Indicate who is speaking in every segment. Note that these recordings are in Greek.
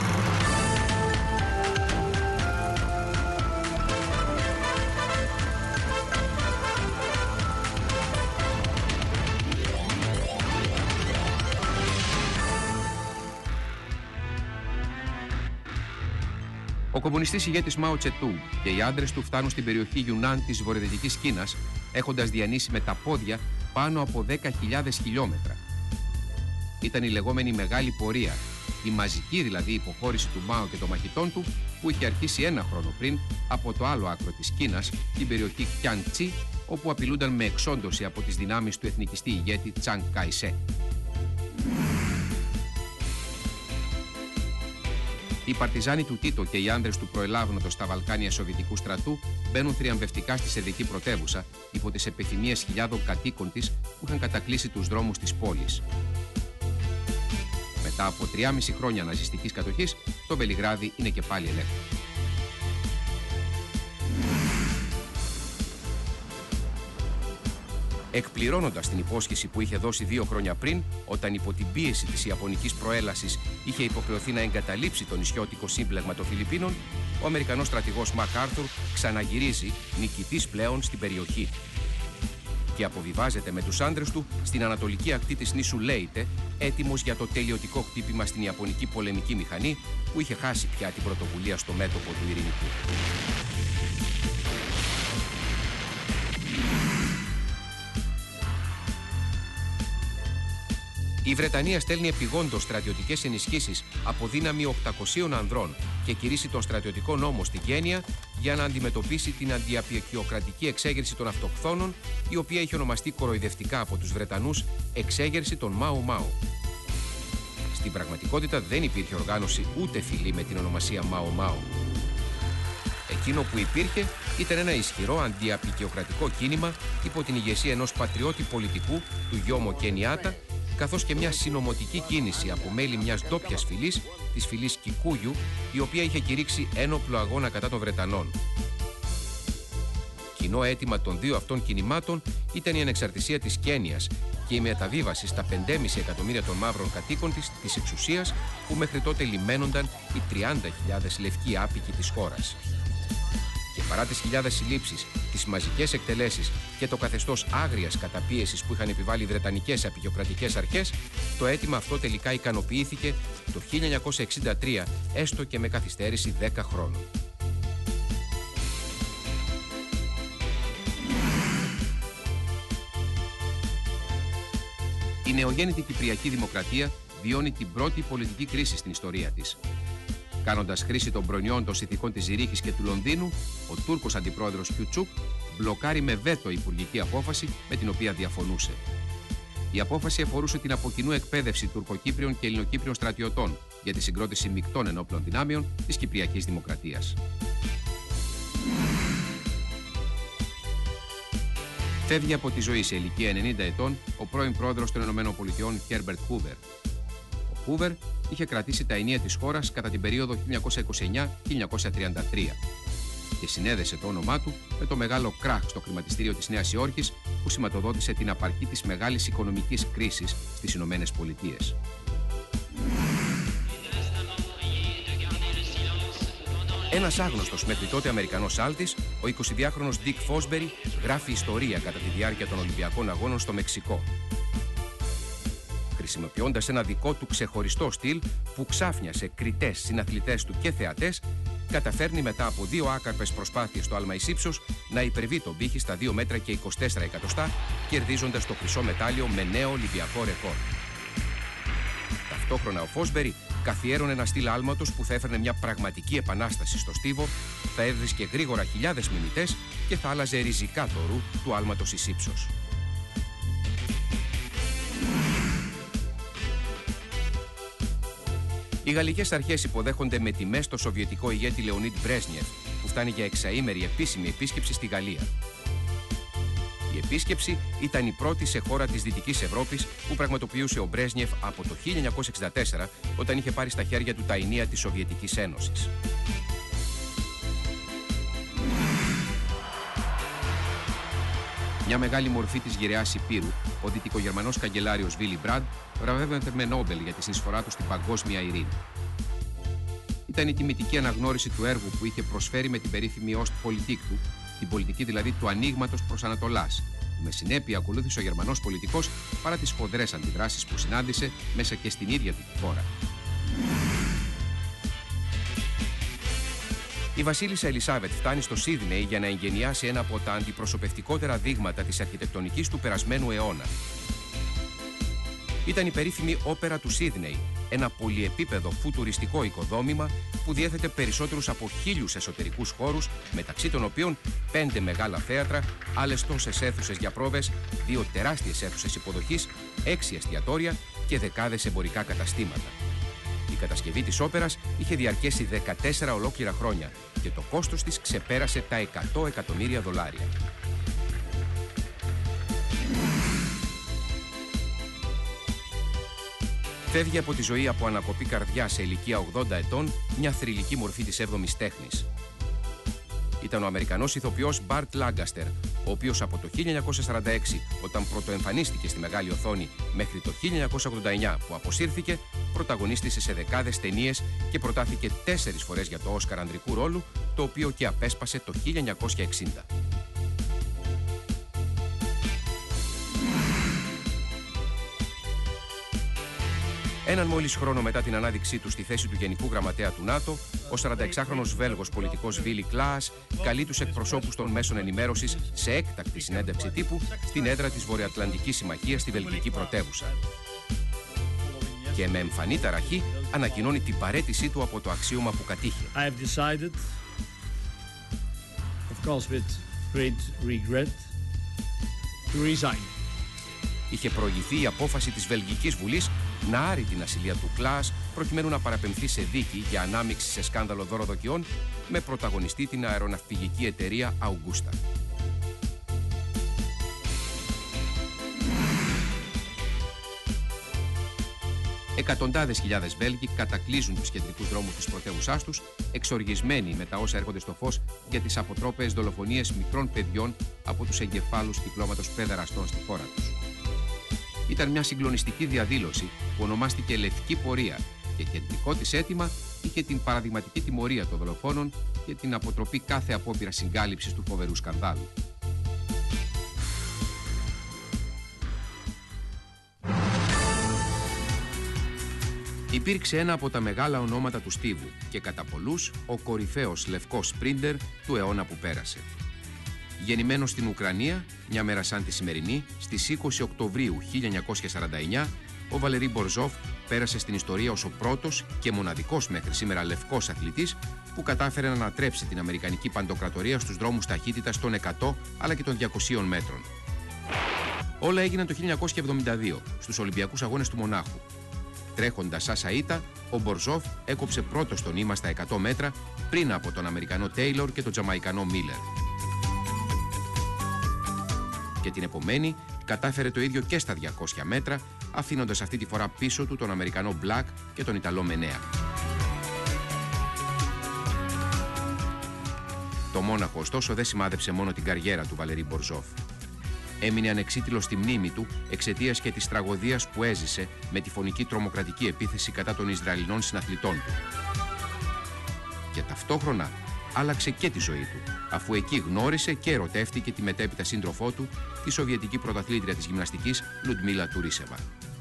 Speaker 1: Ο κομμουνιστής ηγέτης Μάο Τσετούγκ και οι άντρες του φτάνουν στην περιοχή Γιουνάν της βορειοδυτικής Κίνας, έχοντας διανύσει με τα πόδια πάνω από 10.000 χιλιόμετρα. Ήταν η λεγόμενη Μεγάλη Πορεία, η μαζική δηλαδή υποχώρηση του Μάο και των μαχητών του, που είχε αρχίσει ένα χρόνο πριν από το άλλο άκρο της Κίνας, την περιοχή Κιάνγκτσι, όπου απειλούνταν με εξόντωση από τις δυνάμεις του εθνικιστή ηγέτη Τσανγκ Καϊσέ. Οι παρτιζάνοι του Τίτο και οι άντρες του προελάβνοντος στα Βαλκάνια Σοβιετικού στρατού μπαίνουν θριαμβευτικά στη σερβική πρωτεύουσα υπό τις επιθυμίες χιλιάδων κατοίκων της που είχαν κατακλείσει τους δρόμους της πόλης. Μετά από 3,5 χρόνια ναζιστικής κατοχής, το Βελιγράδι είναι και πάλι ελεύθερο. Εκπληρώνοντας την υπόσχεση που είχε δώσει 2 χρόνια πριν, όταν υπό την πίεση της ιαπωνικής προέλασης είχε υποχρεωθεί να εγκαταλείψει το νησιώτικο σύμπλεγμα των Φιλιππίνων, ο Αμερικανός στρατηγός MacArthur ξαναγυρίζει νικητής πλέον στην περιοχή και αποβιβάζεται με τους άντρες του στην ανατολική ακτή της νήσου Λέιτε, έτοιμος για το τελειωτικό χτύπημα στην ιαπωνική πολεμική μηχανή που είχε χάσει πια την πρωτοβουλία στο μέτωπο του ειρηνικού. Η Βρετανία στέλνει επιγόντως στρατιωτικές ενισχύσεις από δύναμη 800 ανδρών και κηρύσσει τον στρατιωτικό νόμο στην Κένια για να αντιμετωπίσει την αντιαπικιοκρατική εξέγερση των αυτοχθόνων, η οποία είχε ονομαστεί κοροϊδευτικά από τους Βρετανούς εξέγερση των Μάο Μάο. Στην πραγματικότητα δεν υπήρχε οργάνωση ούτε φυλή με την ονομασία Μάο Μάο. Εκείνο που υπήρχε ήταν ένα ισχυρό αντιαπικιοκρατικό κίνημα υπό την ηγεσία ενός πατριώτη πολιτικού, του Γιόμο Κενιάτα, καθώς και μια συνωμοτική κίνηση από μέλη μιας ντόπιας φυλής, της φυλής Κικούγιου, η οποία είχε κηρύξει ένοπλο αγώνα κατά των Βρετανών. Κοινό αίτημα των δύο αυτών κινημάτων ήταν η ανεξαρτησία της Κένιας και η μεταβίβαση στα 5,5 εκατομμύρια των μαύρων κατοίκων της εξουσίας, που μέχρι τότε λιμένονταν οι 30.000 λευκοί άπικοι της χώρας. Και παρά τις χιλιάδες συλλήψεις, τις μαζικές εκτελέσεις και το καθεστώς άγριας καταπίεσης που είχαν επιβάλει οι βρετανικές απικιοκρατικές αρχές, το αίτημα αυτό τελικά ικανοποιήθηκε το 1963, έστω και με καθυστέρηση 10 χρόνων. Η νεογέννητη Κυπριακή Δημοκρατία βιώνει την πρώτη πολιτική κρίση στην ιστορία της. Κάνοντας χρήση των προνοιών των συνθηκών της Ζηρίχης και του Λονδίνου, ο Τούρκος αντιπρόεδρος Κιουτσούκ μπλοκάρει με βέτο υπουργική απόφαση με την οποία διαφωνούσε. Η απόφαση αφορούσε την αποκοινού εκπαίδευση Τουρκοκύπριων και Ελληνοκύπριων στρατιωτών για τη συγκρότηση μεικτών ενόπλων δυνάμεων της Κυπριακής Δημοκρατίας. Φεύγει από τη ζωή σε ηλικία 90 ετών ο πρώην πρόεδρος των ΗΠΑ Χέρμπερτ Χούβερ. Ο Χούβερ είχε κρατήσει τα ενία της χώρας κατά την περίοδο 1929-1933 και συνέδεσε το όνομά του με το μεγάλο κράχ στο χρηματιστήριο της Νέας Υόρκης που σηματοδότησε την απαρχή της μεγάλης οικονομικής κρίσης στις Ηνωμένες Πολιτείες. Ένας άγνωστος μέχρι τότε Αμερικανός άλτης, ο 22χρονος Ντίκ Φόσμπερι, γράφει ιστορία κατά τη διάρκεια των Ολυμπιακών Αγώνων στο Μεξικό, χρησιμοποιώντας ένα δικό του ξεχωριστό στυλ που ξάφνιασε κριτές, συναθλητές του και θεατές, καταφέρνει μετά από 2 άκαρπες προσπάθειες στο άλμα εις ύψος να υπερβεί τον πύχη στα 2 μέτρα και 24 εκατοστά, κερδίζοντας το χρυσό μετάλλιο με νέο Ολυμπιακό ρεκόρ. Ταυτόχρονα ο Φόσμπερι καθιέρωνε ένα στυλ άλματος που θα έφερνε μια πραγματική επανάσταση στο στίβο, θα έβρισκε γρήγορα χιλιάδες μιμητές και θα άλλαζε ριζικά το ρου του άλματος εις ύψος. Οι γαλλικές αρχές υποδέχονται με τιμές το σοβιετικό ηγέτη Λεωνίδ Μπρέζνιεφ, που φτάνει για εξαήμερη επίσημη επίσκεψη στη Γαλλία. Η επίσκεψη ήταν η πρώτη σε χώρα της Δυτικής Ευρώπης που πραγματοποιούσε ο Μπρέζνιεφ από το 1964, όταν είχε πάρει στα χέρια του τα ηνία της Σοβιετικής Ένωσης. Μια μεγάλη μορφή της γυραιάς Υπήρου, ο δυτικογερμανός καγκελάριος Βίλι Μπραντ, βραβεύεται με Νόμπελ για τη συνεισφορά του στην παγκόσμια ειρήνη. Ήταν η τιμητική αναγνώριση του έργου που είχε προσφέρει με την περίφημη Ostpolitik του, την πολιτική δηλαδή του ανοίγματος προς Ανατολάς, που με συνέπεια ακολούθησε ο Γερμανός πολιτικός παρά τις σφοδρές αντιδράσεις που συνάντησε μέσα και στην ίδια του τη χώρα. Η βασίλισσα Ελισάβετ φτάνει στο Σίδνεϊ για να εγγενιάσει ένα από τα αντιπροσωπευτικότερα δείγματα της αρχιτεκτονικής του περασμένου αιώνα. Ήταν η περίφημη όπερα του Σίδνεϊ, ένα πολυεπίπεδο φουτουριστικό οικοδόμημα που διέθετε περισσότερους από 1.000 εσωτερικούς χώρους, μεταξύ των οποίων 5 μεγάλα θέατρα, άλλες τόσες αίθουσες για πρόβες, 2 τεράστιες αίθουσες υποδοχής, 6 εστιατόρια και δεκάδες εμπορικά καταστήματα. Η κατασκευή της όπερας είχε διαρκέσει 14 ολόκληρα χρόνια και το κόστος της ξεπέρασε τα $100 εκατομμύρια. Φεύγει από τη ζωή από ανακοπή καρδιά σε ηλικία 80 ετών μια θρυλική μορφή της 7ης τέχνης. Ήταν ο Αμερικανός ηθοποιός Μπαρτ Λάγκαστερ, ο οποίος από το 1946, όταν πρωτοεμφανίστηκε στη μεγάλη οθόνη, μέχρι το 1989 που αποσύρθηκε, πρωταγωνίστησε σε δεκάδες ταινίες και προτάθηκε 4 φορές για το Όσκαρ ανδρικού ρόλου, το οποίο και απέσπασε το 1960. Έναν μόλις χρόνο μετά την ανάδειξή του στη θέση του Γενικού Γραμματέα του ΝΑΤΟ, ο 46χρονος Βέλγος πολιτικός Βίλι Κλάας καλεί τους εκπροσώπους των μέσων ενημέρωσης σε έκτακτη συνέντευξη τύπου στην έδρα της Βορειοατλαντικής Συμμαχίας στη βελγική πρωτεύουσα. Και με εμφανή ταραχή ανακοινώνει την παραίτησή του από το αξίωμα που κατήχε.
Speaker 2: I have decided, of course with great regret, to resign.
Speaker 1: Είχε προηγηθεί η απόφαση της Βελγικής Βουλής να άρει την ασυλία του Κλάας προκειμένου να παραπεμφθεί σε δίκη για ανάμειξη σε σκάνδαλο δωροδοκιών με πρωταγωνιστή την αεροναυπηγική εταιρεία Αουγκούστα. Εκατοντάδες χιλιάδες Βέλγοι κατακλείζουν τους κεντρικούς δρόμους της πρωτεύουσάς τους, εξοργισμένοι με τα όσα έρχονται στο φως για τις αποτρόπαιες δολοφονίες μικρών παιδιών από τους εγκεφάλους κυκλώματος παιδεραστών στη χώρα τους. Ήταν μια συγκλονιστική διαδήλωση που ονομάστηκε Λευκή Πορεία και κεντρικό της αίτημα είχε την παραδειγματική τιμωρία των δολοφόνων και την αποτροπή κάθε απόπειρα συγκάλυψης του φοβερού σκανδάλου. Υπήρξε ένα από τα μεγάλα ονόματα του στίβου και κατά πολλούς ο κορυφαίος λευκός σπρίντερ του αιώνα που πέρασε. Γεννημένος στην Ουκρανία, μια μέρα σαν τη σημερινή, στις 20 Οκτωβρίου 1949, ο Βαλερί Μπορζόφ πέρασε στην ιστορία ως ο πρώτος και μοναδικός μέχρι σήμερα λευκός αθλητής που κατάφερε να ανατρέψει την αμερικανική παντοκρατορία στους δρόμους ταχύτητας των 100 αλλά και των 200 μέτρων. Όλα έγιναν το 1972 στους Ολυμπιακούς Αγώνες του Μονάχου. Τρέχοντας άσα ήττα, ο Μπορζόφ έκοψε πρώτος τον ύμα στα 100 μέτρα πριν από τον Αμερικανό Τέιλορ και τον Τζαμαϊκανό Μίλερ. Και την επομένη κατάφερε το ίδιο και στα 200 μέτρα, αφήνοντας αυτή τη φορά πίσω του τον Αμερικανό Μπλακ και τον Ιταλό Μενέα. Το Μόναχο ωστόσο δεν σημάδεψε μόνο την καριέρα του Βαλερί Μπορζόφ. Έμεινε ανεξίτηλος στη μνήμη του εξαιτίας και της τραγωδίας που έζησε με τη φωνική τρομοκρατική επίθεση κατά των Ισραηλινών συναθλητών του. Και ταυτόχρονα άλλαξε και τη ζωή του, αφού εκεί γνώρισε και ερωτεύτηκε τη μετέπειτα σύντροφό του, τη Σοβιετική πρωταθλήτρια της γυμναστικής Λουντμίλα Τουρίσεβα.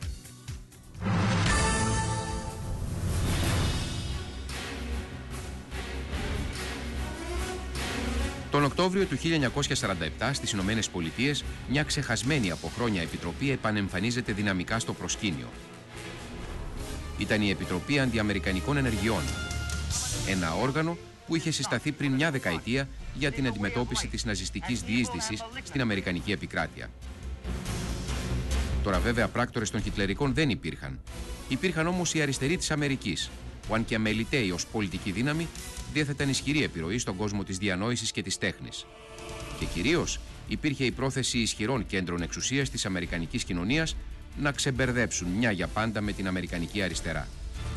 Speaker 1: Τον Οκτώβριο του 1947 στις Ηνωμένες Πολιτείες, μια ξεχασμένη από χρόνια επιτροπή επανεμφανίζεται δυναμικά στο προσκήνιο. Ήταν η Επιτροπή Αντιαμερικανικών Ενεργειών, ένα όργανο που είχε συσταθεί πριν μια δεκαετία για την αντιμετώπιση της ναζιστικής διείσδυσης στην Αμερικανική επικράτεια. Τώρα βέβαια πράκτορες των χιτλερικών δεν υπήρχαν. Υπήρχαν όμως οι αριστεροί της Αμερικής, που αν και αμεληταίοι ως πολιτική δύναμη, διέθεταν ισχυρή επιρροή στον κόσμο της διανόησης και της τέχνης. Και κυρίως υπήρχε η πρόθεση ισχυρών κέντρων εξουσίας της αμερικανικής κοινωνίας να ξεμπερδέψουν μια για πάντα με την αμερικανική αριστερά.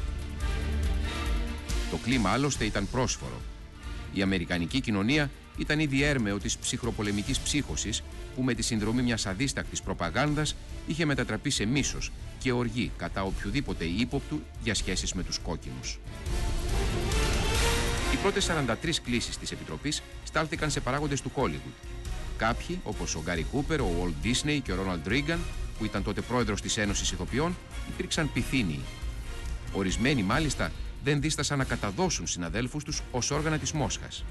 Speaker 1: Το κλίμα άλλωστε ήταν πρόσφορο. Η αμερικανική κοινωνία ήταν ήδη έρμεο της ψυχροπολεμικής ψύχωσης που με τη συνδρομή μιας αδίστακτης προπαγάνδας είχε μετατραπεί σε μίσος και οργή κατά οποιοδήποτε ύποπτου για σχέσεις με τους κόκκινους. Οι πρώτες 43 κλήσεις της Επιτροπής στάλθηκαν σε παράγοντες του Hollywood. Κάποιοι, όπως ο Γκάρι Κούπερ, ο Walt Disney και ο Ρόναλντ Ρίγκαν, που ήταν τότε πρόεδρος της Ένωσης Ηθοποιών, υπήρξαν πυθύνιοι. Ορισμένοι, μάλιστα, δεν δίστασαν να καταδώσουν συναδέλφους τους ως όργανα της Μόσχας.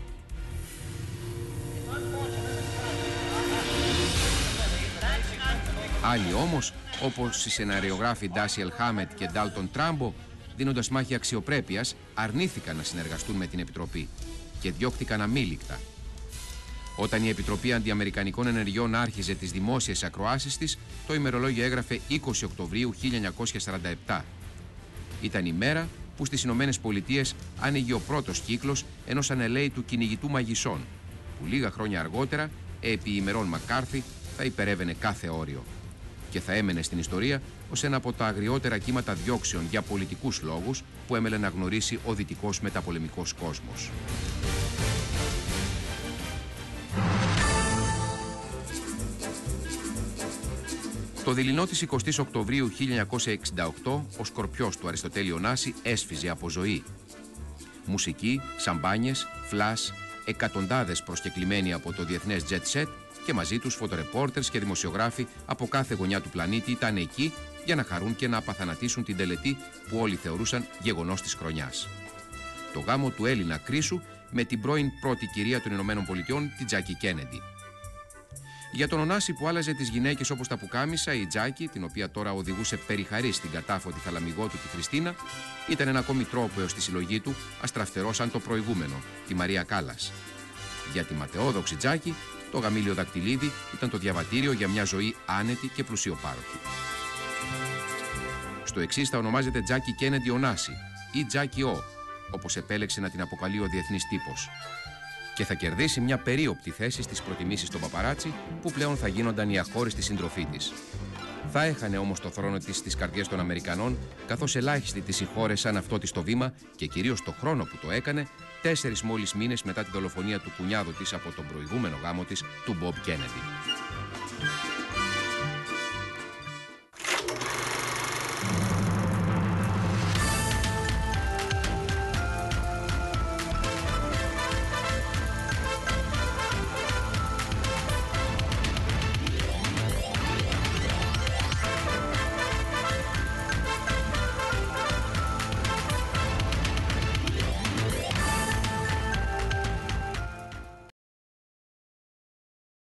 Speaker 1: Άλλοι όμως, όπως οι σεναριογράφοι Ντάσιελ Χάμετ και Ντάλτον Τράμπο, δίνοντας μάχη αξιοπρέπειας, αρνήθηκαν να συνεργαστούν με την Επιτροπή και διώχτηκαν αμήλικτα. Όταν η Επιτροπή Αντιαμερικανικών Ενεργειών άρχιζε τις δημόσιες ακροάσεις της, το ημερολόγιο έγραφε 20 Οκτωβρίου 1947. Ήταν η μέρα που στις Ηνωμένες Πολιτείες άνοιγε ο πρώτος κύκλος ενός ανελαίητου κυνηγητού μαγισσών, που λίγα χρόνια αργότερα, επί ημερών Μακάρθι, θα υπερέβαινε κάθε όριο και θα έμενε στην ιστορία ως ένα από τα αγριότερα κύματα διώξεων για πολιτικούς λόγους που έμελε να γνωρίσει ο δυτικός μεταπολεμικός κόσμος. Το δειλινό της 20 Οκτωβρίου 1968, ο σκορπιός του Αριστοτέλη Ωνάση έσφιζε από ζωή. Μουσική, σαμπάνιες, φλας, εκατοντάδες προσκεκλημένοι από το διεθνές jet set και μαζί τους φωτορεπόρτερς και δημοσιογράφοι από κάθε γωνιά του πλανήτη ήταν εκεί για να χαρούν και να απαθανατήσουν την τελετή που όλοι θεωρούσαν γεγονός της χρονιάς. Το γάμο του Έλληνα Κρίσου με την πρώην πρώτη κυρία των Ηνωμένων Πολιτειών, την Τζάκι Κέννεντι. Για τον Ωνάση που άλλαζε τις γυναίκες όπως τα πουκάμισα, η Τζάκι, την οποία τώρα οδηγούσε περιχαρή στην κατάφωτη θαλαμιγό του τη Χριστίνα, ήταν ένα ακόμη τρόπο έως τη συλλογή του, αστραφτερό σαν το προηγούμενο, τη Μαρία Κάλλας. Για τη ματαιόδοξη Τζάκι, το γαμήλιο δακτυλίδι ήταν το διαβατήριο για μια ζωή άνετη και πλουσιοπάροχη. Στο εξής θα ονομάζεται Τζάκι Κέννεντι Ωνάση ή Τζάκι Ο, όπως επέλεξε να την αποκαλεί ο διεθνής τύπος. Και θα κερδίσει μια περίοπτη θέση στις προτιμήσεις των παπαράτσι που πλέον θα γίνονταν η αχώριστη συντροφή της. Θα έχανε όμως το θρόνο της στις καρδιές των Αμερικανών, καθώς ελάχιστοι τη συγχώρεσαν αυτό της το βήμα και κυρίως το χρόνο που το έκανε, 4 μόλις μήνες μετά τη δολοφονία του κουνιάδου της από τον προηγούμενο γάμο της, του Μπομπ Κέννεντι.